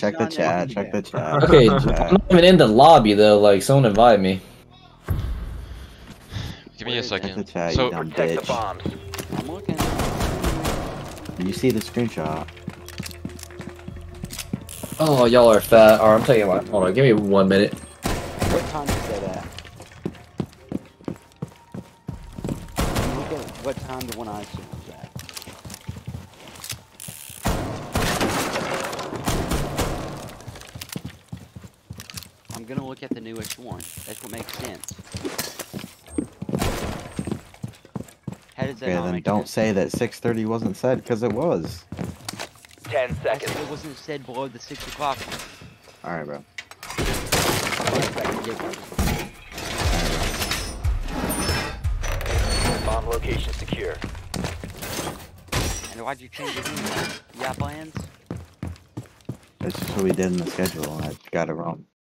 check the chat. Check the chat. Okay, I'm not even in the lobby though. Like, someone invite me. Give me a second. Check the chat, So you dumb Protect the bitch. bombs. I'm looking. You see the screenshot? Oh, y'all are fat. Alright, I'm taking one. Hold on, give me 1 minute. What time is that at? Look at what time the one I see was at. I'm gonna look at the newest one. That's what makes sense. How does that Yeah, not then make don't sense? say that 6:30 wasn't said, because it was. 10 seconds. It wasn't said below the 6 o'clock one. Alright, bro. Bomb location secure. And why'd you change it anyway? You got plans? That's just what we did in the schedule, and I got it wrong.